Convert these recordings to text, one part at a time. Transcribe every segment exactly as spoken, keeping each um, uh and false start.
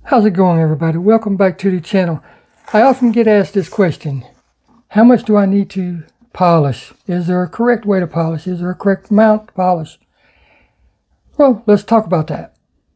How's it going, everybody? Welcome back to the channel. I often get asked this question: how much do I need to polish? Is there a correct way to polish? Is there a correct amount to polish? Well, let's talk about that.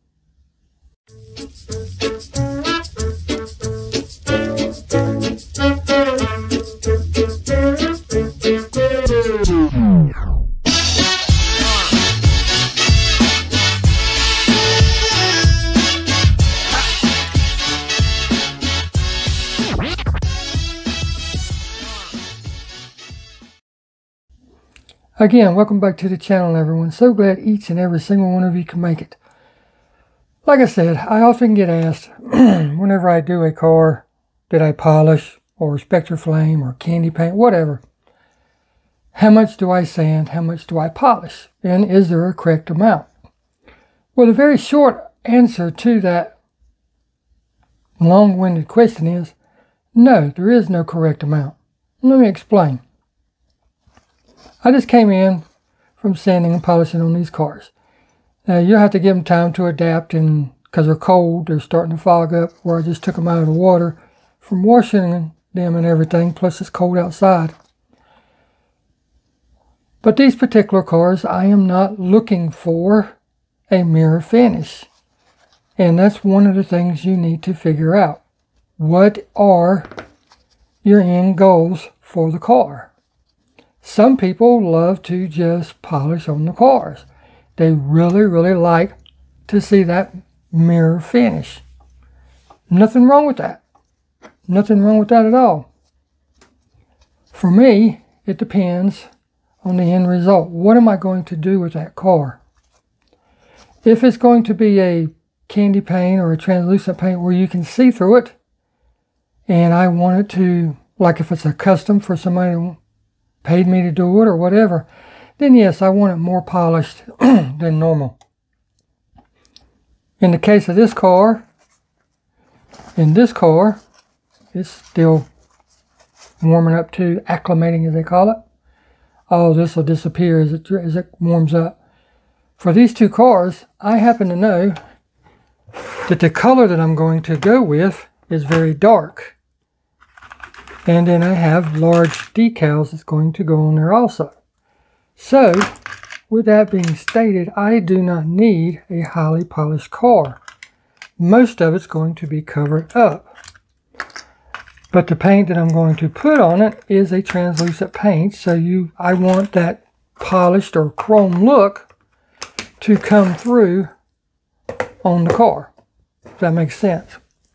Again, welcome back to the channel, everyone. So glad each and every single one of you can make it. Like I said, I often get asked whenever I do a car, did I polish or Spectraflame or candy paint, whatever. How much do I sand? How much do I polish? And is there a correct amount? Well, the very short answer to that long-winded question is no, there is no correct amount. Let me explain. I just came in from sanding and polishing on these cars. Now, you'll have to give them time to adapt, and because they're cold, they're starting to fog up, where I just took them out of the water from washing them and everything, plus it's cold outside. But these particular cars, I am not looking for a mirror finish. And that's one of the things you need to figure out. What are your end goals for the car? Some people love to just polish on the cars. They really, really like to see that mirror finish. Nothing wrong with that. Nothing wrong with that at all. For me, it depends on the end result. What am I going to do with that car? If it's going to be a candy paint or a translucent paint where you can see through it, and I want it to, like if it's a custom for somebody who paid me to do it or whatever, then yes, I want it more polished than normal. In the case of this car, in this car, it's still warming up to acclimating, as they call it. All this will disappear as it, as it warms up. For these two cars, I happen to know that the color that I'm going to go with is very dark. And then I have large decals that's going to go on there also. So, with that being stated, I do not need a highly polished car. Most of it's going to be covered up. But the paint that I'm going to put on it is a translucent paint, so you, I want that polished or chrome look to come through on the car. If that makes sense.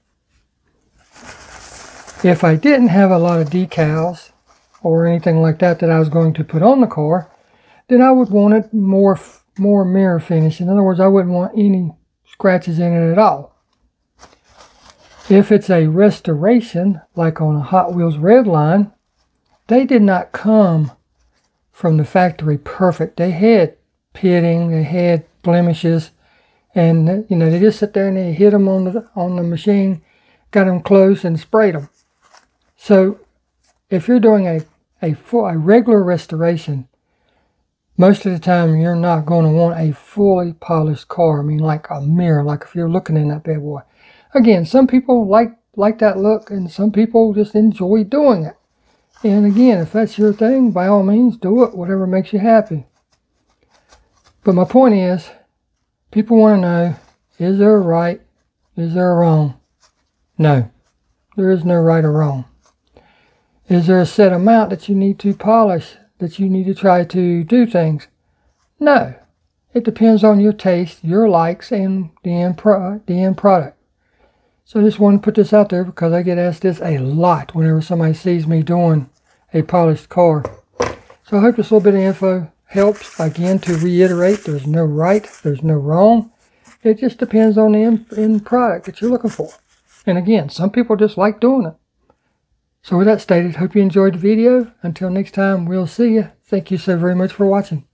If I didn't have a lot of decals or anything like that that I was going to put on the car, then I would want it more, more mirror finish. In other words, I wouldn't want any scratches in it at all. If it's a restoration, like on a Hot Wheels Redline, they did not come from the factory perfect. They had pitting, they had blemishes, and you know, they just sit there and they hit them on the, on the machine, got them close and sprayed them. So, if you're doing a, a, full, a regular restoration, most of the time you're not going to want a fully polished car. I mean, like a mirror, like if you're looking in that bad boy. Again, some people like, like that look, and some people just enjoy doing it. And again, if that's your thing, by all means, do it, whatever makes you happy. But my point is, people want to know, is there a right, is there a wrong? No, there is no right or wrong. Is there a set amount that you need to polish, that you need to try to do things? No. It depends on your taste, your likes, and the end, pro the end product. So I just want to put this out there because I get asked this a lot whenever somebody sees me doing a polished car. So I hope this little bit of info helps. Again, to reiterate, there's no right, there's no wrong. It just depends on the end, end product that you're looking for. And again, some people just like doing it. So with that stated, hope you enjoyed the video. Until next time, we'll see you. Thank you so very much for watching.